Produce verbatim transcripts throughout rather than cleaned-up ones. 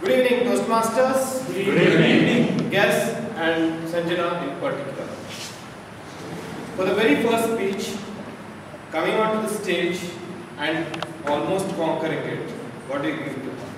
Good evening, Toastmasters. Good evening. Guests and Sanjana in particular. For the very first speech, coming onto the stage and almost conquering it, what do you give to her?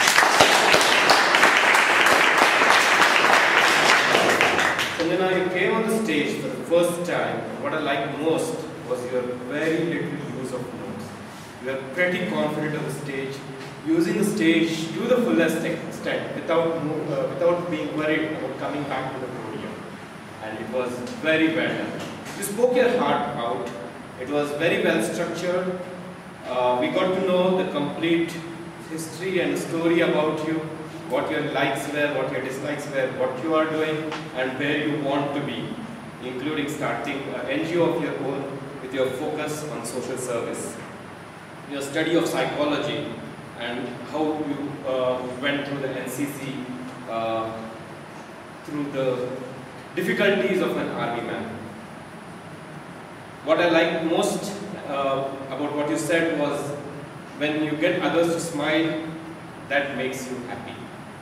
Sanjana, you came on the stage for the first time. What I liked most was your very little use of notes. You are pretty confident on the stage, using the stage to the fullest extent without move, uh, without being worried about coming back to the podium. And it was very well done. You spoke your heart out. It was very well structured. Uh, we got to know the complete history and story about you, what your likes were, what your dislikes were, what you are doing, and where you want to be, including starting an N G O of your own with your focus on social service. Your study of psychology and how you uh, went through the N C C, uh, through the difficulties of an army man. What I liked most uh, about what you said was, when you get others to smile, that makes you happy.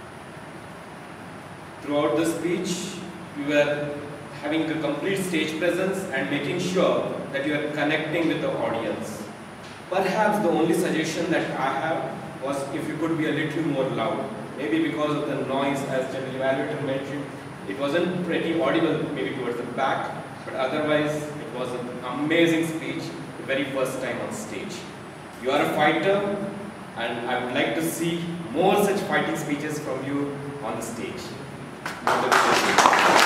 Throughout the speech, you were having a complete stage presence and making sure that you are connecting with the audience. Perhaps the only suggestion that I have was if you could be a little more loud. Maybe because of the noise, as General Evaluator mentioned, it wasn't pretty audible maybe towards the back, but otherwise it was an amazing speech, the very first time on stage. You are a fighter, and I would like to see more such fighting speeches from you on the stage.